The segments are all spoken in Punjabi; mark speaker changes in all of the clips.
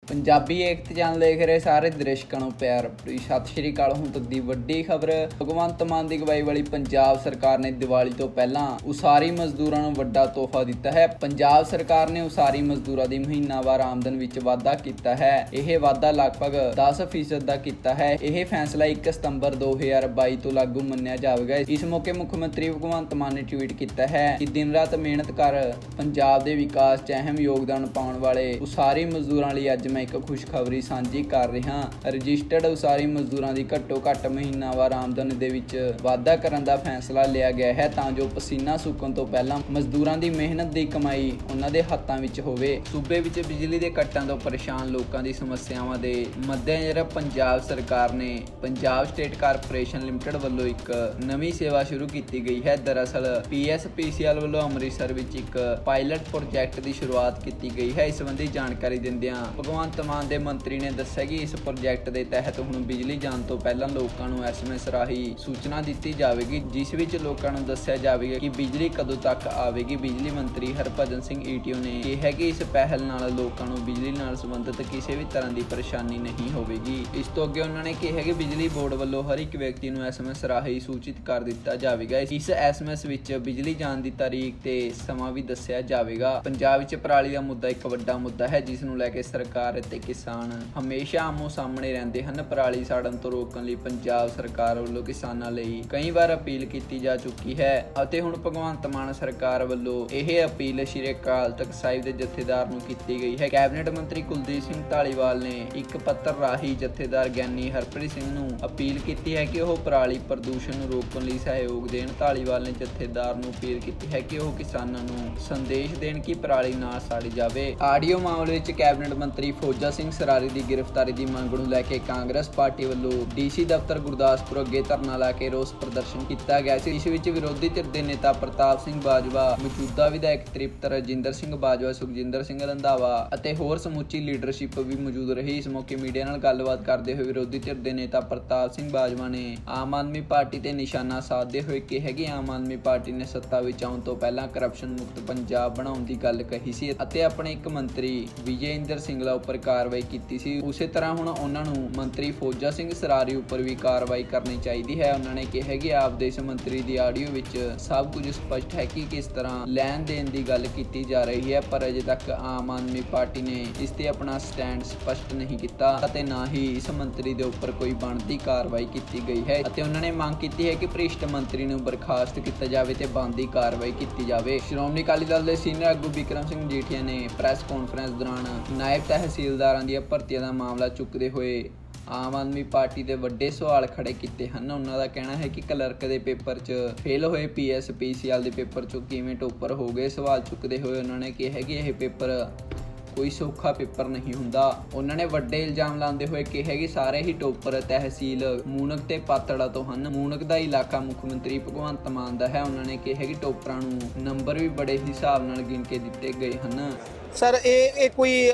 Speaker 1: पंजाबी एकता चैनल देख रहे सारे दर्शकों ਨੂੰ ਪਿਆਰ ਭਰੀ ਸਤਿ ਸ਼੍ਰੀ ਅਕਾਲ। ਹੁਣ ਤੱਕ ਦੀ ਵੱਡੀ ਖਬਰ, ਭਗਵੰਤ ਮਾਨ ਦੀ ਅਗਵਾਈ ਵਾਲੀ ਪੰਜਾਬ ਸਰਕਾਰ ਨੇ ਦੀਵਾਲੀ ਤੋਂ ਪਹਿਲਾਂ ਉਸਾਰੀ ਮਜ਼ਦੂਰਾਂ ਨੂੰ ਵੱਡਾ ਤੋਹਫਾ ਦਿੱਤਾ ਹੈ। ਪੰਜਾਬ ਸਰਕਾਰ ਨੇ ਉਸਾਰੀ ਮਜ਼ਦੂਰਾਂ ਦੀ ਮਹੀਨਾਵਾਰ ਆਮਦਨ ਵਿੱਚ ਵਾਧਾ ਕੀਤਾ ਹੈ। ਇਹ ਵਾਧਾ ਲਗਭਗ 10% ਦਾ ਕੀਤਾ ਹੈ। ਇਹ ਫੈਸਲਾ 1 ਸਤੰਬਰ 2022 ਤੋਂ ਲਾਗੂ ਮੰਨਿਆ ਜਾਵੇਗਾ। ਇਸ ਮੌਕੇ ਮੁੱਖ ਮੰਤਰੀ ਭਗਵੰਤ ਮਾਨ ਨੇ ਟਵੀਟ ਕੀਤਾ ਹੈ ਕਿ ਦਿਨ ਰਾਤ ਮਿਹਨਤ ਕਰ ਪੰਜਾਬ ਦੇ ਵਿਕਾਸ 'ਚ ਅਹਿਮ ਯੋਗਦਾਨ ਪਾਉਣ ਵਾਲੇ ਉਸਾਰੀ ਮਜ਼ਦੂਰਾਂ ਲਈ ਅੱਜ मैं एक खुशखबरी साझी कर रहा। रजिस्टर्ड उसारी मजदूरों की घट्टो घट्ट महीनावार आमदन दे विच वाधा करने का फैसला लिया गया है तां जो पसीना सुकण तो पहला मजदूरों की मेहनत की कमाई उन्हां दे हत्थां विच होवे। सूबे विच बिजली के कट्टां तो परेशान लोगों की समस्यावां दे मद्देनज़र पंजाब सरकार ने पंजाब स्टेट कारपोरेशन लिमिटेड वालों एक नवी सेवा शुरू की गई है। दरअसल PSPCL वालों अमृतसर विच एक पायलट प्रोजैक्ट की शुरुआत की गई है। इस संबंधी जानकारी दिंदियां भगवंत मान दे मंत्री ने दस्सिया कि इस प्रोजैक्ट के तहत हुण बिजली जाण तो पहला लोगों को SMS राही सूचना दी जाएगी, जिस विच लोगों को दस्सिया जाएगा कि बिजली कदों तक आएगी। बिजली मंत्री हरभजन सिंह ETO ने कहा कि इस पहल नाल लोगों को बिजली नाल संबंधित किसी भी तरह की परेशानी नहीं होगी। इस तो अगे उन्होंने कहा कि बिजली बोर्ड वालों हर एक व्यक्ति को SMS राही सूचित कर दिता जाएगा। इस SMS विच बिजली जाण की तारीख ते समा भी दस्सिया जाएगा। पंजाब विच पराली का मुद्दा एक वड्डा मुद्दा है, जिस नूं लैके सरकार ते किसान हमेशा आमो सामने रहते हैं। पराली साड़न तो रोकने लिए पंजाब सरकार वालों किसानों लई कई बार अपील की जा चुकी है ਅਤੇ ਹੁਣ ਭਗਵੰਤ ਮਾਨ ਸਰਕਾਰ ਵੱਲੋਂ ਇਹ अपील श्री अकाल तख्त ਸਾਹਿਬ ਦੇ ਜਥੇਦਾਰ ਨੂੰ ਕੀਤੀ ਗਈ ਹੈ। ਕੈਬਨਿਟ ਮੰਤਰੀ ਕੁਲਦੀਪ ਸਿੰਘ ਧਾਲੀਵਾਲ ਨੇ ਇੱਕ ਪੱਤਰ ਰਾਹੀਂ ਜਥੇਦਾਰ ਗਿਆਨੀ ਹਰਪ੍ਰੀਤ ਸਿੰਘ ਨੂੰ ਅਪੀਲ ਕੀਤੀ ਹੈ ਕਿ ਉਹ ਪਰਾਲੀ ਪ੍ਰਦੂਸ਼ਣ ਨੂੰ ਰੋਕਣ ਲਈ ਸਹਿਯੋਗ ਦੇਣ। ਧਾਲੀਵਾਲ ਨੇ ਜਥੇਦਾਰ ਨੂੰ ਅਪੀਲ ਕੀਤੀ ਹੈ ਕਿ ਉਹ ਕਿਸਾਨਾਂ ਨੂੰ ਸੰਦੇਸ਼ ਦੇਣ ਕਿ ਪਰਾਲੀ ਨਾ ਸਾੜੀ ਜਾਵੇ। ਆਡੀਓ ਮਾਮਲੇ ਵਿੱਚ ਕੈਬਨਿਟ ਮੰਤਰੀ ਫੌਜਾ ਸਿੰਘ ਸਰਾਰੀ ਦੀ ਗ੍ਰਿਫਤਾਰੀ ਦੀ ਮੰਗ ਨੂੰ ਲੈ ਕੇ ਕਾਂਗਰਸ ਪਾਰਟੀ ਵੱਲੋਂ DC ਦਫ਼ਤਰ ਗੁਰਦਾਸਪੁਰ ਅੱਗੇ ਧਰਨਾ ਲਾ ਕੇ ਰੋਸ ਪ੍ਰਦਰਸ਼ਨ ਕੀਤਾ ਗਿਆ ਸੀ। ਇਸ ਵਿੱਚ ਵਿਰੋਧੀ ਧਿਰ ਦੇ ਨੇਤਾ ਪ੍ਰਤਾਪ ਸਿੰਘ ਬਾਜਵਾ, ਮੌਜੂਦਾ ਵਿਧਾਇਕ ਤ੍ਰਿਪਤ ਰਜਿੰਦਰ ਸਿੰਘ ਬਾਜਵਾ, ਸੁਖਜਿੰਦਰ ਸਿੰਘ ਰੰਧਾਵਾ ਅਤੇ ਹੋਰ ਸਮੁੱਚੀ ਲੀਡਰਸ਼ਿਪ ਵੀ ਮੌਜੂਦ ਰਹੀ। ਇਸ ਮੌਕੇ ਮੀਡੀਆ ਨਾਲ ਗੱਲਬਾਤ ਕਰਦੇ ਹੋਏ ਵਿਰੋਧੀ ਧਿਰ ਦੇ ਨੇਤਾ ਪ੍ਰਤਾਪ ਸਿੰਘ ਬਾਜਵਾ ਨੇ ਆਮ ਆਦਮੀ ਪਾਰਟੀ ਤੇ ਨਿਸ਼ਾਨਾ ਸਾਧਦੇ ਹੋਏ ਕਿਹਾ ਕਿ ਆਮ ਆਦਮੀ ਪਾਰਟੀ ਨੇ ਸੱਤਾ ਵਿੱਚ ਆਉਣ ਤੋਂ ਪਹਿਲਾਂ ਕਰਪਸ਼ਨ ਮੁਕਤ ਪੰਜਾਬ ਬਣਾਉਣ ਦੀ ਗੱਲ ਕਹੀ ਸੀ ਅਤੇ ਆਪਣੇ ਇੱਕ ਮੰਤਰੀ ਵਿਜੇ ਇੰਦਰ ਸਿੰਗਲਾ ਉੱਪਰ ਕਾਰਵਾਈ ਕੀਤੀ ਸੀ। ਉਸੇ ਤਰ੍ਹਾਂ ਹੁਣ ਉਹਨਾਂ ਨੂੰ ਮੰਤਰੀ ਫੌਜਾ ਸਿੰਘ ਸਰਾਰੀ ਉੱਪਰ ਵੀ ਕਾਰਵਾਈ ਕਰਨੀ ਚਾਹੀਦੀ ਹੈ। ਉਹਨਾਂ ਨੇ ਕਿਹਾ ਕਿ ਆਪਦੇ ਇਸ ਮੰਤਰੀ ਦੀ ਆਡੀਓ ਵਿੱਚ ਸਭ ਕੁਝ ਸਪਸ਼ਟ ਹੈ ਕਿ ਕਿਸ ਤਰ੍ਹਾਂ ਲੈਣ ਦੇਣ ਦੀ ਗੱਲ ਕੀਤੀ ਜਾ ਰਹੀ ਹੈ, ਪਰ ਅਜੇ ਤੱਕ ਆਮ ਆਦਮੀ ਪਾਰਟੀ ਨੇ ਇਸ ਤੇ ਆਪਣਾ ਸਟੈਂਡ ਸਪਸ਼ਟ ਨਹੀਂ ਕੀਤਾ ਅਤੇ ਨਾ ਹੀ ਇਸ ਮੰਤਰੀ ਦੇ ਉੱਪਰ ਕੋਈ ਬਣਦੀ ਕਾਰਵਾਈ ਕੀਤੀ ਗਈ ਹੈ ਅਤੇ ਉਹਨਾਂ ਨੇ ਮੰਗ ਕੀਤੀ ਹੈ ਕਿ ਭ੍ਰਿਸ਼ਟ ਮੰਤਰੀ ਨੂੰ ਬਰਖਾਸਤ ਕੀਤਾ ਜਾਵੇ ਤੇ ਬਣਦੀ ਕਾਰਵਾਈ ਕੀਤੀ ਜਾਵੇ। ਸ਼੍ਰੋਮਣੀ ਅਕਾਲੀ ਦਲ ਦੇ ਸੀਨੀਅਰ ਆਗੂ ਬਿਕਰਮ ਸਿੰਘ ਮਜੀਠੀਆ ਨੇ ਪ੍ਰੈਸ ਕਾਨਫਰੰਸ ਦੌਰਾਨ ਨਾਇਬ ਤਹਿਸੀਲਦਾਰਾਂ ਦੀਆਂ ਭਰਤੀਆਂ ਦਾ ਮਾਮਲਾ ਚੁੱਕਦੇ ਹੋਏ ਆਮ ਆਦਮੀ ਪਾਰਟੀ ਦੇ ਵੱਡੇ ਸਵਾਲ ਖੜੇ ਕੀਤੇ ਹਨ। ਉਹਨਾਂ ਦਾ ਕਹਿਣਾ ਹੈ ਕਿ ਕਲਰਕ ਦੇ ਪੇਪਰ 'ਚ ਫੇਲ ਹੋਏ PSPCL ਦੇ ਪੇਪਰ 'ਚੋਂ ਕਿਵੇਂ ਟੋਪਰ ਹੋ ਗਏ। ਸਵਾਲ ਚੁੱਕਦੇ ਹੋਏ ਉਹਨਾਂ ਨੇ ਕਿਹਾ ਕਿ ਇਹ ਪੇਪਰ ਕੋਈ ਸੌਖਾ ਪੇਪਰ ਨਹੀਂ ਹੁੰਦਾ। ਉਹਨਾਂ ਨੇ ਵੱਡੇ ਇਲਜ਼ਾਮ ਲਾਉਂਦੇ ਹੋਏ ਕਿਹਾ ਕਿ ਸਾਰੇ ਹੀ ਟੋਪਰ ਤਹਿਸੀਲ ਮੂਨਕ ਤੇ ਪਾਤੜਾ ਤੋਂ ਹਨ। ਮੂਨਕ ਦਾ ਇਲਾਕਾ ਮੁੱਖ ਮੰਤਰੀ ਭਗਵੰਤ ਮਾਨ ਦਾ ਹੈ। ਉਹਨਾਂ ਨੇ ਕਿਹਾ ਕਿ ਟੋਪਰਾਂ ਨੂੰ ਨੰਬਰ ਵੀ ਬੜੇ ਹਿਸਾਬ ਨਾਲ ਗਿਣ ਕੇ ਦਿੱਤੇ ਗਏ ਹਨ।
Speaker 2: ਸਰ ਇਹ ਕੋਈ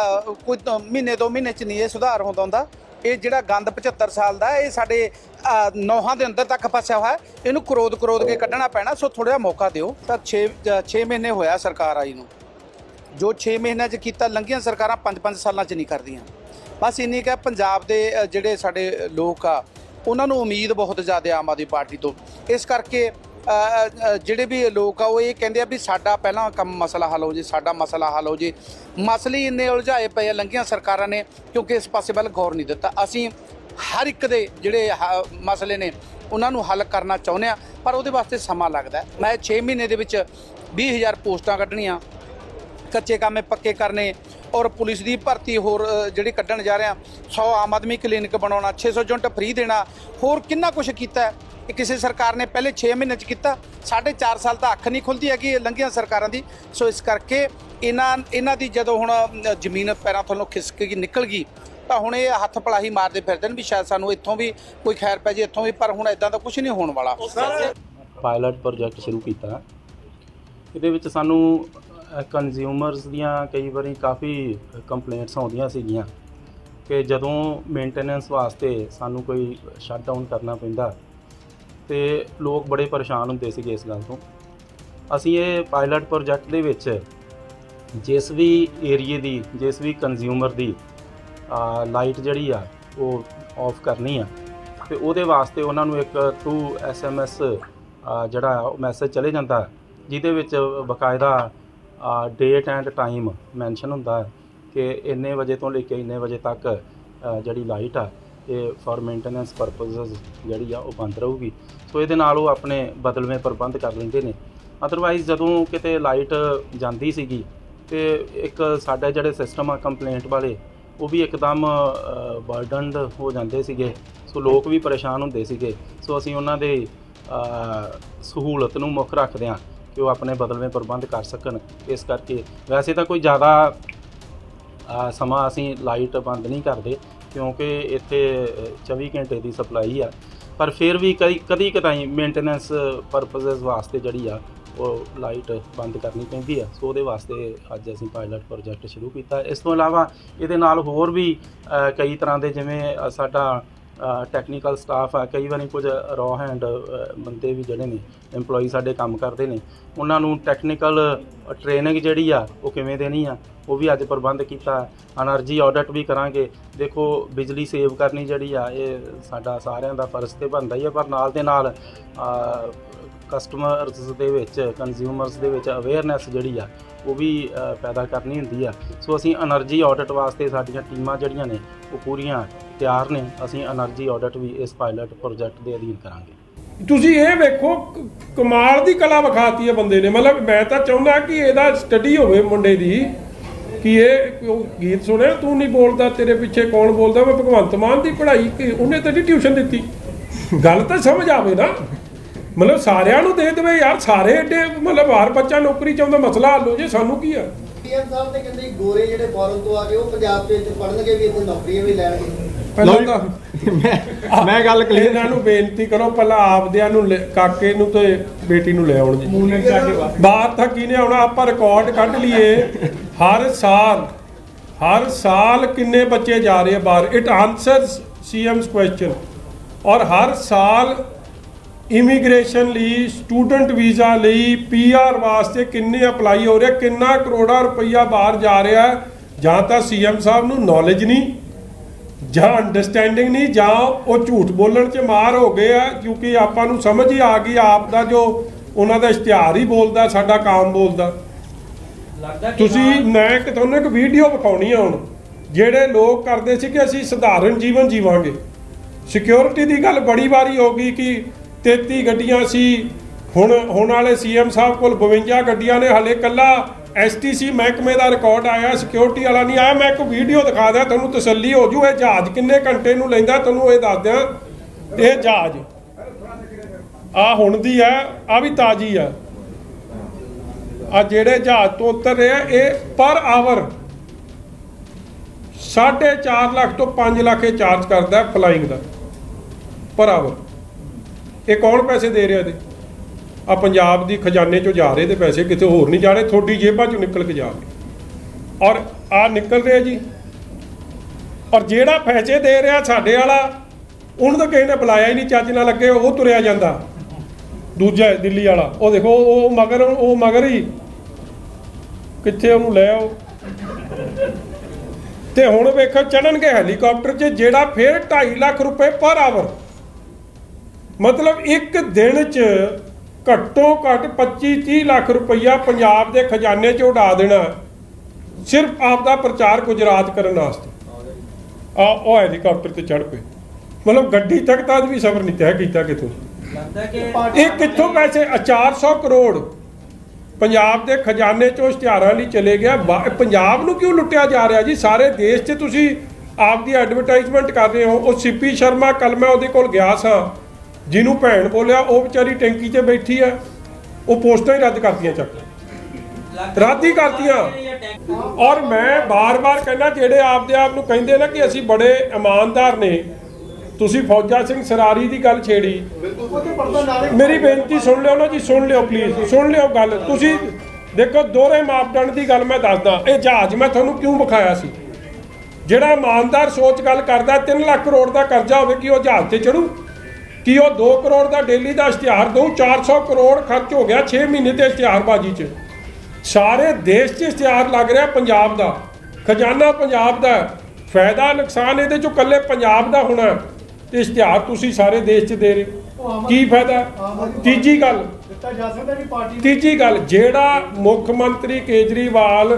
Speaker 2: ਮਹੀਨੇ 2 ਮਹੀਨੇ 'ਚ ਨਹੀਂ ਇਹ ਸੁਧਾਰ ਹੁੰਦਾ। ਇਹ ਜਿਹੜਾ ਗੰਦ 75 ਸਾਲ ਦਾ ਇਹ ਸਾਡੇ ਨੌਹਾਂ ਦੇ ਅੰਦਰ ਤੱਕ ਫਸਿਆ ਹੋਇਆ, ਇਹਨੂੰ ਕਰੋਦ ਕੇ ਕੱਢਣਾ ਪੈਣਾ। ਸੋ ਥੋੜ੍ਹਾ ਜਿਹਾ ਮੌਕਾ ਦਿਓ। ਤਾਂ 6 ਮਹੀਨੇ ਹੋਇਆ ਸਰਕਾਰ ਆਈ ਨੂੰ, ਜੋ 6 ਮਹੀਨਿਆਂ 'ਚ ਕੀਤਾ ਲੰਘੀਆਂ ਸਰਕਾਰਾਂ 5 ਸਾਲਾਂ 'ਚ ਨਹੀਂ ਕਰਦੀਆਂ। ਬਸ ਇੰਨੀ ਕਿ ਪੰਜਾਬ ਦੇ ਜਿਹੜੇ ਸਾਡੇ ਲੋਕ ਆ ਉਹਨਾਂ ਨੂੰ ਉਮੀਦ ਬਹੁਤ ਜ਼ਿਆਦਾ ਆਮ ਆਦਮੀ ਪਾਰਟੀ ਤੋਂ। ਇਸ ਕਰਕੇ ਜਿਹੜੇ ਵੀ ਲੋਕ ਆ ਉਹ ਇਹ ਕਹਿੰਦੇ ਆ ਵੀ ਸਾਡਾ ਪਹਿਲਾਂ ਕੰਮ ਮਸਲਾ ਹੱਲ ਹੋ ਜੇ, ਸਾਡਾ ਮਸਲਾ ਹੱਲ ਹੋ ਜੇ। ਮਸਲੇ ਇੰਨੇ ਉਲਝਾਏ ਪਏ ਆ ਲੰਘੀਆਂ ਸਰਕਾਰਾਂ ਨੇ ਕਿਉਂਕਿ ਇਸ ਪਾਸੇ ਵੱਲ ਗੌਰ ਨਹੀਂ ਦਿੱਤਾ। ਅਸੀਂ ਹਰ ਇੱਕ ਦੇ ਜਿਹੜੇ ਮਸਲੇ ਨੇ ਉਹਨਾਂ ਨੂੰ ਹੱਲ ਕਰਨਾ ਚਾਹੁੰਦੇ ਹਾਂ, ਪਰ ਉਹਦੇ ਵਾਸਤੇ ਸਮਾਂ ਲੱਗਦਾ। ਮੈਂ 6 ਮਹੀਨੇ ਦੇ ਵਿੱਚ 20,000 ਪੋਸਟਾਂ ਕੱਢਣੀਆਂ, ਕੱਚੇ ਕਾਮੇ ਪੱਕੇ ਕਰਨੇ ਔਰ ਪੁਲਿਸ ਦੀ ਭਰਤੀ ਹੋਰ ਜਿਹੜੀ ਕੱਢਣ ਜਾ ਰਹੇ ਹਾਂ, 100 ਆਮ ਆਦਮੀ ਕਲੀਨਿਕ ਬਣਾਉਣਾ, 600 ਯੂਨਿਟ ਫ੍ਰੀ ਦੇਣਾ, ਹੋਰ ਕਿੰਨਾ ਕੁਛ ਕੀਤਾ ਇਹ ਕਿਸੇ ਸਰਕਾਰ ਨੇ ਪਹਿਲੇ 6 ਮਹੀਨੇ 'ਚ ਕੀਤਾ। 4.5 ਸਾਲ ਤਾਂ ਅੱਖ ਨਹੀਂ ਖੁੱਲ੍ਹਦੀ ਹੈਗੀ ਲੰਘੀਆਂ ਸਰਕਾਰਾਂ ਦੀ। ਸੋ ਇਸ ਕਰਕੇ ਇਹਨਾਂ ਦੀ ਜਦੋਂ ਹੁਣ ਜ਼ਮੀਨ ਪੈਰਾਂ ਥੱਲੋਂ ਖਿਸਕ ਕੇ ਨਿਕਲ ਗਈ ਤਾਂ ਹੁਣ ਇਹ ਹੱਥ ਪਲਾਹੀ ਮਾਰਦੇ ਫਿਰਦੇ ਨੇ ਵੀ ਸ਼ਾਇਦ ਸਾਨੂੰ ਇੱਥੋਂ ਵੀ ਕੋਈ ਖੈਰ ਪੈ ਜੇ, ਇੱਥੋਂ ਵੀ, ਪਰ ਹੁਣ ਇੱਦਾਂ ਦਾ ਕੁਛ ਨਹੀਂ ਹੋਣ ਵਾਲਾ।
Speaker 3: ਪਾਇਲਟ ਪ੍ਰੋਜੈਕਟ ਸ਼ੁਰੂ ਕੀਤਾ, ਇਹਦੇ ਵਿੱਚ ਸਾਨੂੰ ਕੰਜ਼ਿਊਮਰਸ ਦੀਆਂ ਕਈ ਵਾਰੀ ਕਾਫੀ ਕੰਪਲੇਂਟਸ ਆਉਂਦੀਆਂ ਸੀਗੀਆਂ ਕਿ ਜਦੋਂ ਮੇਨਟੇਨੈਂਸ ਵਾਸਤੇ ਸਾਨੂੰ ਕੋਈ ਸ਼ਟ ਡਾਊਨ ਕਰਨਾ ਪੈਂਦਾ ਤੇ ਲੋਕ ਬੜੇ ਪਰੇਸ਼ਾਨ ਹੁੰਦੇ ਸੀਗੇ ਇਸ ਗੱਲ ਤੋਂ। ਅਸੀਂ ਇਹ ਪਾਇਲਟ ਪ੍ਰੋਜੈਕਟ ਦੇ ਵਿੱਚ ਜਿਸ ਵੀ ਏਰੀਏ ਦੀ, ਜਿਸ ਵੀ ਕੰਜ਼ਿਊਮਰ ਦੀ ਲਾਈਟ ਜਿਹੜੀ ਆ ਉਹ ਆਫ ਕਰਨੀ ਆ, ਤੇ ਉਹਦੇ ਵਾਸਤੇ ਉਹਨਾਂ ਨੂੰ ਇੱਕ ਥਰੂ SMS ਜਿਹੜਾ ਉਹ ਮੈਸੇਜ ਚਲੇ ਜਾਂਦਾ, ਜਿਹਦੇ ਵਿੱਚ ਬਕਾਇਦਾ ਡੇਟ ਐਂਡ ਟਾਈਮ ਮੈਂਸ਼ਨ ਹੁੰਦਾ ਕਿ ਇੰਨੇ ਵਜੇ ਤੋਂ ਲੈ ਕੇ ਇੰਨੇ ਵਜੇ ਤੱਕ ਜਿਹੜੀ ਲਾਈਟ ਆ ਇਹ ਫॉर ਮੇਨਟੇਨੈਂਸ ਪਰਪਸਿਸ ਜਿਹੜੀ ਆ ਉਹ ਬੰਦ ਰਹੂਗੀ। ਸੋ ਇਹਦੇ ਨਾਲ ਉਹ ਆਪਣੇ ਬਦਲਵੇਂ ਪ੍ਰਬੰਧ ਕਰ ਲੈਂਦੇ ਨੇ। ਅਦਰਵਾਈਜ਼ ਜਦੋਂ ਕਿਤੇ ਲਾਈਟ ਜਾਂਦੀ ਸੀਗੀ ਤੇ ਇੱਕ ਸਾਡੇ ਜਿਹੜੇ ਸਿਸਟਮ ਆ ਕੰਪਲੇਂਟ ਵਾਲੇ ਉਹ ਵੀ ਇੱਕਦਮ ਬਰਡਨਡ ਹੋ ਜਾਂਦੇ ਸੀਗੇ, ਸੋ ਲੋਕ ਵੀ ਪਰੇਸ਼ਾਨ ਹੁੰਦੇ ਸੀਗੇ। ਸੋ ਅਸੀਂ ਉਹਨਾਂ ਦੇ ਸਹੂਲਤ ਨੂੰ ਮੁੱਖ ਰੱਖਦੇ ਹਾਂ ਕਿ ਉਹ ਆਪਣੇ ਬਦਲਵੇਂ ਪ੍ਰਬੰਧ ਕਰ ਸਕਣ। ਇਸ ਕਰਕੇ ਵੈਸੇ ਤਾਂ ਕੋਈ ਜ਼ਿਆਦਾ ਸਮਾਂ ਅਸੀਂ ਲਾਈਟ ਬੰਦ ਨਹੀਂ ਕਰਦੇ, ਕਿਉਂਕਿ ਇੱਥੇ 24 ਘੰਟੇ ਦੀ ਸਪਲਾਈ ਆ, ਪਰ ਫਿਰ ਵੀ ਕਦੀ ਕਦਾਈ ਮੇਨਟੇਨੈਂਸ ਪਰਪਸਿਸ ਵਾਸਤੇ ਜਿਹੜੀ ਆ ਉਹ ਲਾਈਟ ਬੰਦ ਕਰਨੀ ਪੈਂਦੀ ਆ। ਸੋ ਉਹਦੇ ਵਾਸਤੇ ਅੱਜ ਅਸੀਂ ਪਾਇਲਟ ਪ੍ਰੋਜੈਕਟ ਸ਼ੁਰੂ ਕੀਤਾ। ਇਸ ਤੋਂ ਇਲਾਵਾ ਇਹਦੇ ਨਾਲ ਹੋਰ ਵੀ ਕਈ ਤਰ੍ਹਾਂ ਦੇ, ਜਿਵੇਂ ਸਾਡਾ ਟੈਕਨੀਕਲ ਸਟਾਫ ਆ, ਕਈ ਵਾਰੀ ਕੁਝ ਰॉ ਹੈਂਡ ਬੰਦੇ ਵੀ ਜਿਹੜੇ ਨੇ EMPLOYE ਸਾਡੇ ਕੰਮ ਕਰਦੇ ਨੇ, ਉਹਨਾਂ ਨੂੰ ਟੈਕਨੀਕਲ ਟ੍ਰੇਨਿੰਗ ਜਿਹੜੀ ਆ ਉਹ ਕਿਵੇਂ ਦੇਣੀ ਆ ਉਹ ਵੀ ਅੱਜ ਪ੍ਰਬੰਧ ਕੀਤਾ। ਐਨਰਜੀ ਆਡਿਟ ਵੀ ਕਰਾਂਗੇ। ਦੇਖੋ ਬਿਜਲੀ ਸੇਵ ਕਰਨੀ ਜਿਹੜੀ ਆ ਇਹ ਸਾਡਾ ਸਾਰਿਆਂ ਦਾ ਫਰਜ਼ ਤੇ ਬਣਦਾ ਹੀ ਆ, ਪਰ ਨਾਲ ਦੇ ਨਾਲ ਕਸਟਮਰਸ ਦੇ ਵਿੱਚ, ਕੰਜ਼ਿਊਮਰਸ ਦੇ ਵਿੱਚ ਅਵੇਅਰਨੈਸ ਜਿਹੜੀ ਆ ਉਹ ਵੀ ਪੈਦਾ ਕਰਨੀ ਹੁੰਦੀ ਆ। ਸੋ ਅਸੀਂ ਐਨਰਜੀ ਆਡਿਟ ਵਾਸਤੇ ਸਾਡੀਆਂ ਟੀਮਾਂ ਜਿਹੜੀਆਂ ਨੇ ਉਹ ਪੂਰੀਆਂ ਤਿਆਰ ਨੇ। ਅਸੀਂ ਐਨਰਜੀ ਆਡਿਟ ਵੀ ਇਸ ਪਾਇਲਟ ਪ੍ਰੋਜੈਕਟ ਦੇ ਅਧੀਨ ਕਰਾਂਗੇ।
Speaker 4: ਤੁਸੀਂ ਇਹ ਵੇਖੋ ਕਮਾਲ ਦੀ ਕਲਾ ਵਿਖਾਤੀ ਹੈ ਬੰਦੇ ਨੇ। ਮਤਲਬ ਮੈਂ ਤਾਂ ਚਾਹੁੰਦਾ ਕਿ ਇਹਦਾ ਸਟੱਡੀ ਹੋਵੇ ਮੁੰਡੇ ਦੀ, ਕਿ ਇਹ ਗੀਤ ਸੁਣਿਆ ਤੂੰ ਨਹੀਂ ਬੋਲਦਾ ਤੇਰੇ ਪਿੱਛੇ ਕੌਣ ਬੋਲਦਾ, ਮੈਂ ਭਗਵੰਤ ਮਾਨ ਦੀ ਪੜ੍ਹਾਈ ਕਿ ਉਹਨੇ ਤਾਂ ਨਹੀਂ ਟਿਊਸ਼ਨ ਦਿੱਤੀ। ਗੱਲ ਤਾਂ ਸਮਝ ਆਵੇ ਨਾ, ਮਤਲਬ ਸਾਰਿਆਂ ਨੂੰ ਦੇ ਦੇਵੇ ਯਾਰ, ਸਾਰੇ ਏਡੇ ਮਤਲਬ ਹਰ ਬੱਚਾ ਨੌਕਰੀ ਚਾਹੁੰਦਾ, ਮਸਲਾ ਹੱਲ ਹੋ ਜੇ। ਸਾਨੂੰ ਕੀ ਆ?
Speaker 5: PM ਸਾਹਿਬ ਤੇ ਕਹਿੰਦੇ ਗੋਰੇ ਜਿਹੜੇ ਫੋਰਨ ਤੋਂ ਆ ਕੇ ਉਹ ਪੰਜਾਬ ਦੇ ਵਿੱਚ ਪੜ੍ਹਨਗੇ ਵੀ, ਇੱਥੇ ਨੌਕਰੀਆਂ ਵੀ ਲੈਣਗੇ।
Speaker 4: ਪਹਿਲਾਂ ਤਾਂ ਮੈਂ ਗੱਲ ਕਲੀਅਰ, ਇਹਨਾਂ ਨੂੰ ਬੇਨਤੀ ਕਰੋ ਪਹਿਲਾਂ ਆਪਦਿਆਂ ਨੂੰ ਕਾਕੇ ਨੂੰ ਤੇ ਬੇਟੀ ਨੂੰ ਲੈ ਆਉਣ ਜੀ। ਬਾਹਰ ਤੱਕ ਕਿਹਨੇ ਆਉਣਾ? ਆਪਾਂ ਰਿਕਾਰਡ ਕੱਢ ਲਈਏ, ਹਰ ਸਾਲ ਕਿੰਨੇ ਬੱਚੇ ਜਾ ਰਹੇ ਆ ਬਾਹਰ। It answers CM's question. ਔਰ ਹਰ ਸਾਲ ਇਮੀਗ੍ਰੇਸ਼ਨ ਲਈ, ਸਟੂਡੈਂਟ ਵੀਜ਼ਾ ਲਈ, PR ਵਾਸਤੇ ਕਿੰਨੇ ਅਪਲਾਈ ਹੋ ਰਿਹਾ, ਕਿੰਨਾ ਕਰੋੜਾਂ ਰੁਪਈਆ ਬਾਹਰ ਜਾ ਰਿਹਾ। ਜਾਂ ਤਾਂ CM ਸਾਹਿਬ ਨੂੰ ਨੌਲੇਜ ਨਹੀਂ, ਜਾਂ ਅੰਡਰਸਟੈਂਡਿੰਗ ਨਹੀਂ, ਜਾਂ ਉਹ ਝੂਠ ਬੋਲਣ 'ਚ ਮਾਰ ਹੋ ਗਏ ਆ, ਕਿਉਂਕਿ ਆਪਾਂ ਨੂੰ ਸਮਝ ਹੀ ਆ ਗਈ ਆਪ ਦਾ ਜੋ ਉਹਨਾਂ ਦਾ ਇਸ਼ਤਿਹਾਰ ਹੀ ਬੋਲਦਾ, ਸਾਡਾ ਕਾਮ ਬੋਲਦਾ। ਤੁਸੀਂ ਮੈਂ ਤੁਹਾਨੂੰ ਇੱਕ ਵੀਡੀਓ ਵਿਖਾਉਣੀ ਆ ਹੁਣ, ਜਿਹੜੇ ਲੋਕ ਕਰਦੇ ਸੀ ਕਿ ਅਸੀਂ ਸਧਾਰਨ ਜੀਵਨ ਜੀਵਾਂਗੇ। ਸਿਕਿਉਰਿਟੀ ਦੀ ਗੱਲ ਬੜੀ ਵਾਰੀ ਹੋ ਗਈ ਕਿ 33 ਗੱਡੀਆਂ ਸੀ, ਹੁਣ ਵਾਲੇ CM ਸਾਹਿਬ ਕੋਲ 52 ਗੱਡੀਆਂ ਨੇ। ਹਾਲੇ ਕੱਲਾ STC ਮਹਿਕਮੇ ਦਾ ਰਿਕਾਰਡ ਆਇਆ, ਸਿਕਿਉਰਿਟੀ ਵਾਲਾ ਨਹੀਂ ਆਇਆ। ਮੈਂ ਇੱਕ ਵੀਡੀਓ ਦਿਖਾ ਦਿਆਂ, ਤੁਹਾਨੂੰ ਤਸੱਲੀ ਹੋ ਜੂ। ਇਹ ਜਹਾਜ਼ ਕਿੰਨੇ ਘੰਟੇ ਨੂੰ ਲੈਂਦਾ ਤੁਹਾਨੂੰ ਇਹ ਦੱਸ ਦਿਆਂ। ਇਹ ਜਹਾਜ਼ ਆ ਹੁਣ ਦੀ ਆ, ਆ ਵੀ ਤਾਜ਼ੀ ਆ। ਆ ਜਿਹੜੇ ਜਹਾਜ਼ ਤੋਂ ਉਤਰ ਰਹੇ ਆ ਇਹ ਪਰ ਆਵਰ 4.5 ਲੱਖ ਤੋਂ 5 ਲੱਖ ਇਹ ਚਾਰਜ ਕਰਦਾ ਫਲਾਈਂਗ ਦਾ ਪਰ ਆਵਰ। ਇਹ ਕੌਣ ਪੈਸੇ ਦੇ ਰਿਹਾ? ਇਹਦੇ ਆ ਪੰਜਾਬ ਦੀ ਖਜ਼ਾਨੇ ਚੋਂ ਜਾ ਰਹੇ ਤੇ ਪੈਸੇ, ਕਿਤੇ ਹੋਰ ਨਹੀਂ ਜਾ ਰਹੇ, ਤੁਹਾਡੀ ਜੇਬਾਂ ਚੋਂ ਨਿਕਲ ਕੇ ਜਾ ਰਹੇ। ਔਰ ਆ ਨਿਕਲ ਰਿਹਾ ਜੀ। ਔਰ ਜਿਹੜਾ ਪੈਸੇ ਦੇ ਰਿਹਾ ਸਾਡੇ ਵਾਲਾ, ਉਹਨੂੰ ਤਾਂ ਕਿਸੇ ਨੇ ਬੁਲਾਇਆ ਹੀ ਨਹੀਂ, ਚੱਜ ਨਾਲ ਲੱਗੇ, ਉਹ ਤੁਰਿਆ ਜਾਂਦਾ। ਦੂਜਾ ਦਿੱਲੀ ਵਾਲਾ ਉਹ ਦੇਖੋ, ਉਹ ਮਗਰ ਹੀ ਕਿੱਥੇ, ਉਹਨੂੰ ਲੈ ਆਓ। ਤੇ ਹੁਣ ਵੇਖੋ ਚੜਨਗੇ ਹੈਲੀਕਾਪਟਰ 'ਚ, ਜਿਹੜਾ ਫਿਰ 2.5 ਲੱਖ ਰੁਪਏ ਪਰ ਆਵਰ। ਮਤਲਬ ਇੱਕ ਦਿਨ 'ਚ ਘੱਟੋ ਘੱਟ 25-30 ਲੱਖ ਰੁਪਈਆ ਪੰਜਾਬ ਦੇ ਖਜ਼ਾਨੇ 'ਚ ਉਡਾ ਦੇਣਾ, ਸਿਰਫ ਆਪ ਦਾ ਪ੍ਰਚਾਰ ਗੁਜਰਾਤ ਕਰਨ ਵਾਸਤੇ। ਉਹ ਹੈਲੀਕਾਪਟਰ ਤੇ ਚੜ੍ਹ ਪਏ। ਮਤਲਬ ਗੱਡੀ ਤੱਕ ਤਾਂ ਅੱਜ ਵੀ ਸਫ਼ਰ ਨਹੀਂ ਤੈਅ ਕੀਤਾ ਕਿਥੋਂ। ਇਹ ਕਿੱਥੋਂ ਪੈਸੇ? 400 ਕਰੋੜ ਪੰਜਾਬ ਦੇ ਖਜ਼ਾਨੇ 'ਚੋਂ ਇਸ਼ਤਿਹਾਰਾਂ ਲਈ ਚਲੇ ਗਿਆ। ਪੰਜਾਬ ਨੂੰ ਕਿਉਂ ਲੁੱਟਿਆ ਜਾ ਰਿਹਾ ਜੀ? ਸਾਰੇ ਦੇਸ਼ 'ਚ ਤੁਸੀਂ ਆਪਦੀ ਐਡਵਰਟਾਈਜ਼ਮੈਂਟ ਕਰ ਰਹੇ ਹੋ। ਉਹ CP ਸ਼ਰਮਾ, ਕੱਲ ਮੈਂ ਉਹਦੇ ਕੋਲ ਗਿਆ ਸਾਂ, ਜਿਹਨੂੰ ਭੈਣ ਬੋਲਿਆ, ਉਹ ਵਿਚਾਰੀ ਟੈਂਕੀ 'ਚ ਬੈਠੀ ਆ। ਉਹ ਪੋਸਟਾਂ ਹੀ ਰੱਦ ਕਰਤੀਆਂ, ਰੱਦ ਹੀ ਕਰਤੀਆਂ। ਔਰ ਮੈਂ ਬਾਰ-ਬਾਰ ਕਹਿੰਦਾ, ਜਿਹੜੇ ਆਪਦੇ ਆਪ ਨੂੰ ਕਹਿੰਦੇ ਨਾ ਕਿ ਅਸੀਂ ਬੜੇ ਇਮਾਨਦਾਰ ਨੇ, ਤੁਸੀਂ ਫੌਜਾ ਸਿੰਘ ਸਰਾਰੀ ਦੀ ਗੱਲ ਛੇੜੀ। ਮੇਰੀ ਬੇਨਤੀ ਸੁਣ ਲਿਓ ਨਾ ਜੀ, ਸੁਣ ਲਿਓ ਪਲੀਜ਼, ਸੁਣ ਲਿਓ ਗੱਲ। ਤੁਸੀਂ ਦੇਖੋ ਦੋਹਰੇ ਮਾਪਦੰਡ ਦੀ ਗੱਲ ਮੈਂ ਦੱਸਦਾ। ਇਹ ਜਹਾਜ਼ ਮੈਂ ਤੁਹਾਨੂੰ ਕਿਉਂ ਵਿਖਾਇਆ ਸੀ? ਜਿਹੜਾ ਇਮਾਨਦਾਰ ਸੋਚ ਗੱਲ ਕਰਦਾ, 3 ਲੱਖ ਕਰੋੜ ਦਾ ਕਰਜ਼ਾ ਹੋਵੇ, ਕਿ ਉਹ ਜਹਾਜ਼ ਤੇ ਚੜੂ? ਕਿ ਉਹ 2 ਕਰੋੜ ਦਾ ਡੇਲੀ ਦਾ ਇਸ਼ਤਿਹਾਰ ਦਊ? 400 ਕਰੋੜ ਖਰਚ ਹੋ ਗਿਆ 6 ਮਹੀਨੇ ਤੇ ਇਸ਼ਤਿਹਾਰਬਾਜ਼ੀ 'ਚ। ਸਾਰੇ ਦੇਸ਼ 'ਚ ਇਸ਼ਤਿਹਾਰ ਲੱਗ ਰਿਹਾ ਪੰਜਾਬ ਦਾ, ਖਜ਼ਾਨਾ ਪੰਜਾਬ ਦਾ। ਫਾਇਦਾ ਨੁਕਸਾਨ ਇਹਦੇ ਚੋਂ ਇਕੱਲੇ ਪੰਜਾਬ ਦਾ ਹੋਣਾ ਤੇ ਇਸ਼ਤਿਹਾਰ ਤੁਸੀਂ ਸਾਰੇ ਦੇਸ਼ 'ਚ ਦੇ ਰਹੇ ਹੋ, ਕੀ ਫਾਇਦਾ? ਤੀਜੀ ਗੱਲ ਤੀਜੀ ਗੱਲ, ਜਿਹੜਾ ਮੁੱਖ ਮੰਤਰੀ ਕੇਜਰੀਵਾਲ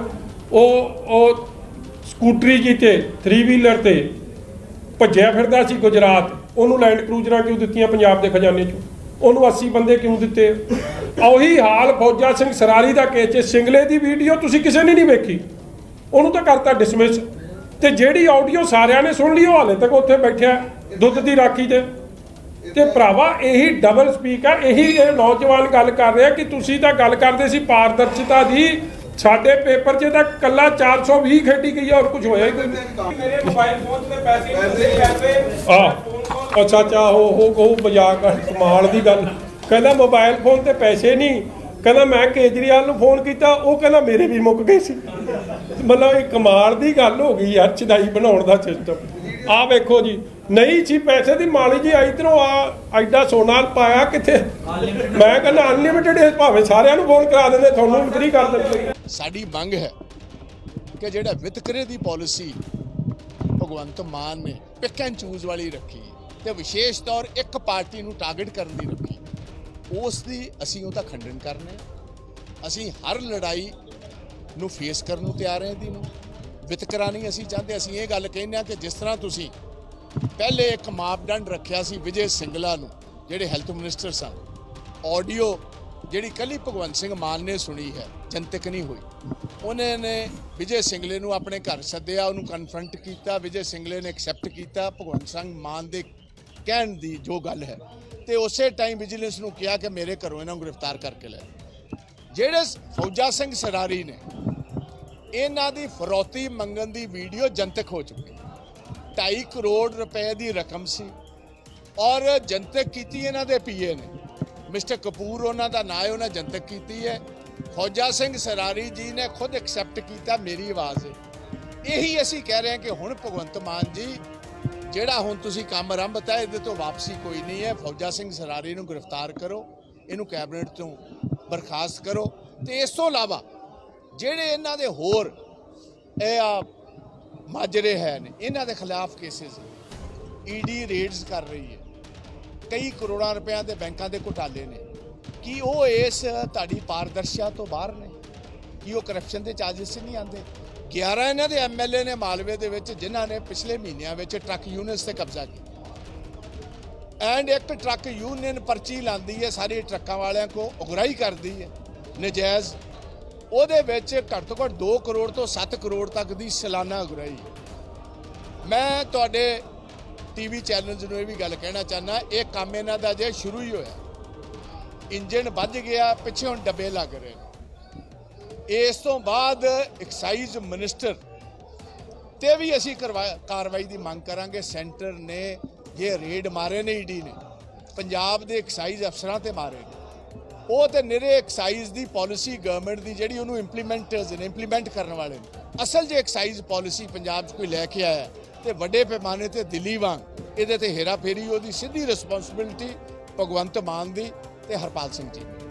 Speaker 4: ਉਹ ਸਕੂਟਰੀ ਕੀਤੇ 3 ਵੀਲਰ ਤੇ ਭੱਜਿਆ ਫਿਰਦਾ ਸੀ ਗੁਜਰਾਤ, ਉਹਨੂੰ ਲੈਂਡ ਕਰੂਜ਼ਰਾਂ ਕਿਉਂ ਦਿੱਤੀਆਂ ਪੰਜਾਬ ਦੇ ਖਜ਼ਾਨੇ 'ਚੋਂ? ਉਹਨੂੰ 80 ਬੰਦੇ ਕਿਉਂ ਦਿੱਤੇ? ਉਹੀ ਹਾਲ ਫੌਜਾ ਸਿੰਘ ਸਰਾਰੀ ਦਾ ਕੇਸ 'ਚ ਸਿੰਗਲੇ ਦੀ ਵੀਡੀਓ ਤੁਸੀਂ ਕਿਸੇ ਨੇ ਨਹੀਂ ਵੇਖੀ, ਉਹਨੂੰ ਤਾਂ ਕਰਤਾ ਡਿਸਮਿਸ, ਤੇ ਜਿਹੜੀ ਆਡੀਓ ਸਾਰਿਆਂ ਨੇ ਸੁਣ ਲਈ ਉਹ ਹਾਲੇ ਤੱਕ ਉੱਥੇ ਬੈਠਿਆ ਦੁੱਧ ਦੀ ਰਾਖੀ ਤੇ ਭਰਾਵਾ ਇਹੀ ਡਬਲ ਸਪੀਕ ਆ। ਇਹੀ ਇਹ ਨੌਜਵਾਨ ਗੱਲ ਕਰ ਰਿਹਾ ਕਿ ਤੁਸੀਂ ਤਾਂ ਗੱਲ ਕਰਦੇ ਸੀ ਪਾਰਦਰਸ਼ਤਾ ਦੀ, ਸਾਡੇ ਪੇਪਰ 'ਚ ਤਾਂ ਕੱਲਾ 420 ਖੇਡੀ ਗਈ ਔਰ ਕੁਝ ਹੋਇਆ ਹੀ ਕੋਈ ਨਹੀਂ।
Speaker 6: ਮੇਰੇ ਮੋਬਾਈਲ ਫੋਨ ਤੇ ਪੈਸੇ
Speaker 4: ਅੱਛਾ ਉਹ ਮਜ਼ਾਕ ਆ, ਕਮਾਲ ਦੀ ਗੱਲ। ਕਹਿੰਦਾ ਮੋਬਾਈਲ ਫੋਨ ਤੇ ਪੈਸੇ ਨਹੀਂ, ਕਹਿੰਦਾ ਮੈਂ ਕੇਜਰੀਵਾਲ ਨੂੰ ਫੋਨ ਕੀਤਾ, ਉਹ ਕਹਿੰਦਾ ਮੇਰੇ ਵੀ ਮੁੱਕ ਗਏ ਸੀ। ਮਤਲਬ ਇਹ ਕਮਾਲ ਦੀ ਗੱਲ ਹੋ ਗਈ ਯਾਰ, ਚਦਾਈ ਬਣਾਉਣ ਦਾ ਸਿਸਟਮ। ਆਹ ਵੇਖੋ ਜੀ, ਨਹੀਂ ਸੀ ਪੈਸੇ ਦੀ ਮਾਲੀ ਜੀ ਇਧਰੋਂ ਐਡਾ ਸੋਨਾ ਪਾਇਆ ਕਿੱਥੇ? ਮੈਂ ਕਹਿੰਦਾ ਅਨਲਿਮਿਟਿਡ ਭਾਵੇਂ ਸਾਰਿਆਂ ਨੂੰ ਫੋਨ ਕਰਾ ਦਿੰਦੇ, ਤੁਹਾਨੂੰ ਫ੍ਰੀ ਕਰ ਦਿੰਦੇ।
Speaker 7: ਸਾਡੀ ਮੰਗ ਹੈ ਕਿ ਜਿਹੜਾ ਵਿਤਕਰੇ ਦੀ ਪਾਲਿਸੀ ਭਗਵੰਤ ਮਾਨ ਨੇ ਪਿਕ ਐਂਡ ਚੂਜ਼ ਵਾਲੀ ਰੱਖੀ ਤੇ ਵਿਸ਼ੇਸ਼ ਤੌਰ ਇੱਕ ਪਾਰਟੀ ਨੂੰ ਟਾਰਗੇਟ ਕਰਨ ਦੀ ਰੱਖੀ, ਉਸ ਦੀ ਅਸੀਂ ਉਹਦਾ ਖੰਡਨ ਕਰਨੇ। ਅਸੀਂ ਹਰ ਲੜਾਈ ਨੂੰ ਫੇਸ ਕਰਨ ਨੂੰ ਤਿਆਰ ਹਾਂ। ਇਹਦੀ ਨੂੰ ਵਿਤਕਰਾ ਨਹੀਂ ਅਸੀਂ ਚਾਹੁੰਦੇ। ਅਸੀਂ ਇਹ ਗੱਲ ਕਹਿੰਦੇ ਹਾਂ ਕਿ ਜਿਸ ਤਰ੍ਹਾਂ ਤੁਸੀਂ ਪਹਿਲੇ ਇੱਕ ਮਾਪਦੰਡ ਰੱਖਿਆ ਸੀ ਵਿਜੇ ਸਿੰਗਲਾ ਨੂੰ, ਜਿਹੜੇ ਹੈਲਥ ਮਿਨਿਸਟਰ ਸਨ, ਆਡੀਓ ਜਿਹੜੀ ਕੱਲੀ ਭਗਵੰਤ ਸਿੰਘ ਮਾਨ ਨੇ ਸੁਣੀ ਹੈ, ਜਨਤਕ ਨਹੀਂ ਹੋਈ, ਉਹਨਾਂ ਨੇ ਵਿਜੇ ਸਿੰਗਲੇ ਨੂੰ ਆਪਣੇ ਘਰ ਸੱਦਿਆ, ਉਹਨੂੰ ਕਨਫਰੰਟ ਕੀਤਾ, ਵਿਜੇ ਸਿੰਗਲੇ ਨੇ ਐਕਸੈਪਟ ਕੀਤਾ ਭਗਵੰਤ ਸਿੰਘ ਮਾਨ ਦੇ ਕਹਿਣ ਦੀ ਜੋ ਗੱਲ ਹੈ, ਤੇ ਉਸੇ ਟਾਈਮ ਵਿਜੀਲੈਂਸ ਨੂੰ ਕਿਹਾ ਕਿ ਮੇਰੇ ਘਰੋਂ ਇਹਨਾਂ ਨੂੰ ਗ੍ਰਿਫਤਾਰ ਕਰਕੇ ਲੈ। ਜਿਹੜੇ ਫੌਜਾ ਸਿੰਘ ਸਰਾਰੀ ਨੇ, ਇਹਨਾਂ ਦੀ ਫਰੌਤੀ ਮੰਗਣ ਦੀ ਵੀਡੀਓ ਜਨਤਕ ਹੋ ਚੁੱਕੀ, 2.5 ਕਰੋੜ ਰੁਪਏ ਦੀ ਰਕਮ ਸੀ ਔਰ ਜਨਤਕ ਕੀਤੀ ਇਹਨਾਂ ਦੇ ਪੀਏ ਨੇ, ਮਿਸਟਰ ਕਪੂਰ ਉਹਨਾਂ ਦਾ ਨਾਂ ਹੈ, ਉਹਨਾਂ ਜਨਤਕ ਕੀਤੀ ਹੈ। ਫੌਜਾ ਸਿੰਘ ਸਰਾਰੀ ਜੀ ਨੇ ਖੁਦ ਐਕਸੈਪਟ ਕੀਤਾ, ਮੇਰੀ ਆਵਾਜ਼ ਹੈ। ਇਹੀ ਅਸੀਂ ਕਹਿ ਰਹੇ ਹਾਂ ਕਿ ਹੁਣ ਭਗਵੰਤ ਮਾਨ ਜੀ, ਜਿਹੜਾ ਹੁਣ ਤੁਸੀਂ ਕੰਮ ਆਰੰਭਤਾ, ਇਹਦੇ ਤੋਂ ਵਾਪਸੀ ਕੋਈ ਨਹੀਂ ਹੈ। ਫੌਜਾ ਸਿੰਘ ਸਰਾਰੀ ਨੂੰ ਗ੍ਰਿਫਤਾਰ ਕਰੋ, ਇਹਨੂੰ ਕੈਬਨਿਟ ਤੋਂ ਬਰਖਾਸਤ ਕਰੋ, ਤੇ ਇਸ ਤੋਂ ਇਲਾਵਾ ਜਿਹੜੇ ਇਹਨਾਂ ਦੇ ਹੋਰ ਇਹ ਮਾਜਰੇ ਹੈ ਨੇ, ਇਹਨਾਂ ਦੇ ਖਿਲਾਫ ਕੇਸਿਸ ਈਡੀ ਰੇਡਸ ਕਰ ਰਹੀ ਹੈ, ਕਈ ਕਰੋੜਾਂ ਰੁਪਇਆਂ ਦੇ ਬੈਂਕਾਂ ਦੇ ਘੁਟਾਲੇ ਨੇ। ਕੀ ਉਹ ਇਸ ਤੁਹਾਡੀ ਪਾਰਦਰਸ਼ਤਾ ਤੋਂ ਬਾਹਰ ਨੇ? ਕੀ ਉਹ ਕਰਪਸ਼ਨ ਦੇ ਚਾਰਜਿਸ ਨਹੀਂ ਆਉਂਦੇ? 11 ਇਹਨਾਂ ਦੇ ਐਮਐਲਏ ਨੇ ਮਾਲਵੇ ਦੇ ਵਿੱਚ, ਜਿਨ੍ਹਾਂ ਨੇ ਪਿਛਲੇ ਮਹੀਨਿਆਂ ਵਿੱਚ ਟਰੱਕ ਯੂਨੀਅਨਸ ਤੇ ਕਬਜ਼ਾ ਕੀਤਾ, ਐਂਡ ਇੱਕ ਟਰੱਕ ਯੂਨੀਅਨ ਪਰਚੀ ਲਾਉਂਦੀ ਹੈ, ਸਾਰੇ ਟਰੱਕਾਂ ਵਾਲਿਆਂ ਕੋ ਉਗਰਾਹੀ ਕਰਦੀ ਹੈ ਨਜਾਇਜ਼, ਉਹਦੇ ਵਿੱਚ ਘੱਟ ਤੋਂ ਘੱਟ 2 ਕਰੋੜ ਤੋਂ 7 ਕਰੋੜ ਤੱਕ ਦੀ ਸਾਲਾਨਾ ਉਗਰਾਹੀ। ਮੈਂ ਤੁਹਾਡੇ ਟੀਵੀ ਚੈਨਲਸ ਨੂੰ ਇਹ ਵੀ ਗੱਲ ਕਹਿਣਾ ਚਾਹੁੰਦਾ, ਇਹ ਕੰਮ ਇਹਨਾਂ ਦਾ ਜੇ ਸ਼ੁਰੂ ਹੀ ਹੋਇਆ, ਇੰਜਣ ਵੱਜ ਗਿਆ, ਪਿੱਛੇ ਹੁਣ ਡੱਬੇ ਲੱਗ ਰਹੇ ਨੇ। ਇਸ ਤੋਂ ਬਾਅਦ ਐਕਸਾਈਜ਼ ਮਿਨਿਸਟਰ ਤੇ ਵੀ ਅਸੀਂ ਕਾਰਵਾਈ ਦੀ ਮੰਗ ਕਰਾਂਗੇ। ਸੈਂਟਰ ਨੇ ਜੇ ਰੇਡ ਮਾਰੇ ਨੇ, ਈਡੀ ਨੇ ਪੰਜਾਬ ਦੇ ਐਕਸਾਈਜ਼ ਅਫਸਰਾਂ ਤੇ ਮਾਰੇ ਨੇ, ਉਹ ਤੇ ਨਿਰੇ ਐਕਸਾਈਜ਼ ਦੀ ਪਾਲਿਸੀ ਗਵਰਨਮੈਂਟ ਦੀ ਜਿਹੜੀ ਉਹਨੂੰ ਇੰਪਲੀਮੈਂਟ ਕਰਨ ਵਾਲੇ ਨੇ। ਅਸਲ ਜੇ ਐਕਸਾਈਜ਼ ਪਾਲਿਸੀ ਪੰਜਾਬ 'ਚ ਕੋਈ ਲੈ ਕੇ ਆਇਆ ਤੇ ਵੱਡੇ ਪੈਮਾਨੇ ਤੇ ਦਿੱਲੀ ਵਾਂਗ ਇਹਦੇ ਤੇ ਹੇਰਾ ਫੇਰੀ, ਉਹਦੀ ਸਿੱਧੀ ਰਿਸਪੌਂਸਿਬਿਲਿਟੀ ਭਗਵੰਤ ਮਾਨ ਦੀ ਤੇ ਹਰਪਾਲ ਸਿੰਘ ਜੀ।